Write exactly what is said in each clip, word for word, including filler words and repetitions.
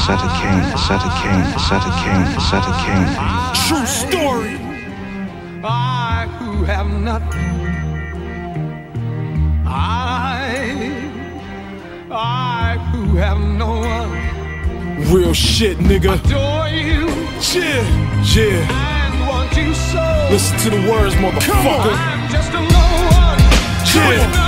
Sutter King, Sutter King, Sutter King, Sutter King. True story. I who have nothing, I, I who have no one. Real shit, nigga. Adore you. Yeah, yeah. And want you so. Listen to the words, motherfucker. I'm just a no one. Yeah.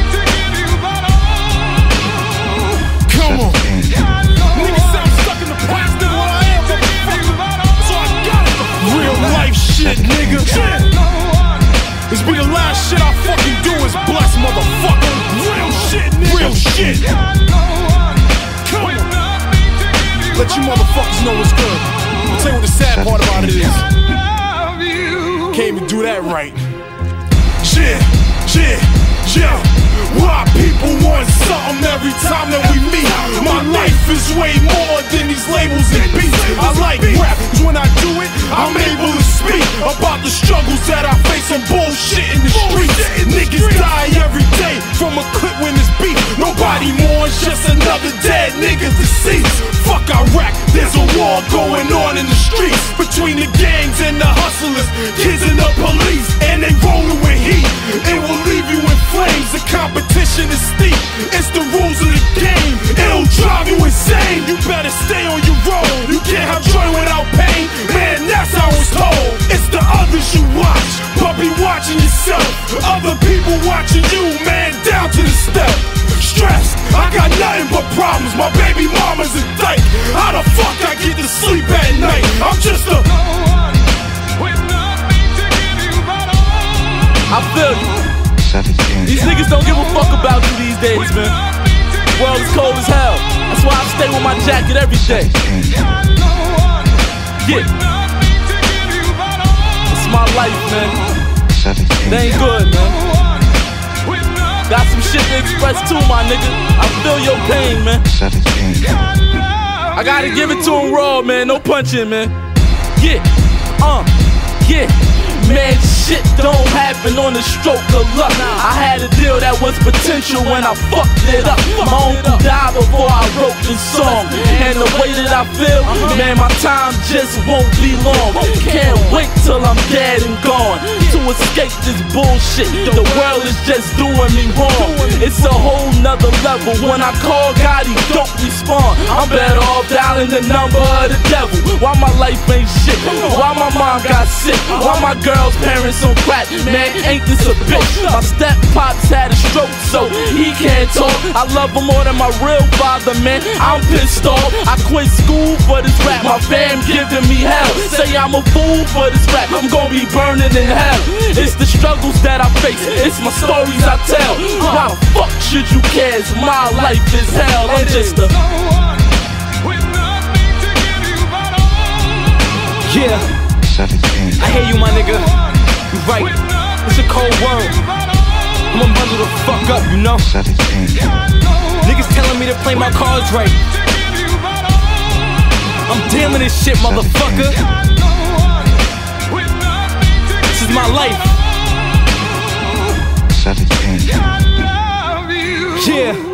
Come on. Niggas sound stuck in the past than what I am, motherfucker. So I got it. Real life shit, nigga. This be the last shit I fucking do is bless, motherfucker. Real shit, nigga. Real shit. Come on. Let you motherfuckers know what's good. I'll tell you what the sad part about it is. Can't even do that right. Yeah, yeah, yeah. Why people want something every time that we meet? My life is way more than these labels and beats. I like rap, cause when I do it, I'm able to speak about the struggles that I face and bullshit in the streets. Niggas die every day from a clip when it's beat. Nobody mourns, just another dead nigga deceased. Fuck Iraq, there's a war going on in the streets between the gangs and the hustlers, kids and the police, and they rolling with heat. It will leave you in flames. The competition is steep. It's the rules of the game. It'll drive you insane. You better stay on your road. You can't have joy without pain. Man, that's how it's told. It's the others you watch, but be watching yourself. Other people watching you, man, down to the step. Stressed, I got nothing but problems. My baby mama's a dyke. How the fuck I get to sleep at night? I'm just a I feel you. These niggas don't give a fuck about you these days, man. The world is cold as hell. That's why I stay with my jacket every day. Yeah. It's my life, man. They ain't good, man. Got some shit to express too, my nigga. I feel your pain, man. I gotta give it to him raw, man. No punching, man. Yeah. Uh. Yeah. Man, shit don't happen on the stroke of luck. I had a deal that was potential when I fucked it up. My uncle died before I wrote this song, and the way that I feel, man, my time just won't be long. Can't wait till I'm dead and gone to escape this bullshit. The world is just doing me wrong. It's a whole nother level. When I call God, he don't respond. I'm better off dialing the number of the devil. Why my life ain't shit? Why my mom got sick? Why my girl parents on crack, man, ain't this a bitch? My step pops had a stroke, so he can't talk. I love him more than my real father, man. I'm pissed off. I quit school for this rap. My fam giving me hell. Say I'm a fool for this rap. I'm gonna be burning in hell. It's the struggles that I face. It's my stories I tell. Why the fuck should you care? It's my life is hell. I'm just a yeah. I hear you, my nigga. You right. It's a cold world. I'ma bundle the fuck up, you know. Niggas telling me to play my cards right. I'm dealing this shit, motherfucker. This is my life. Yeah.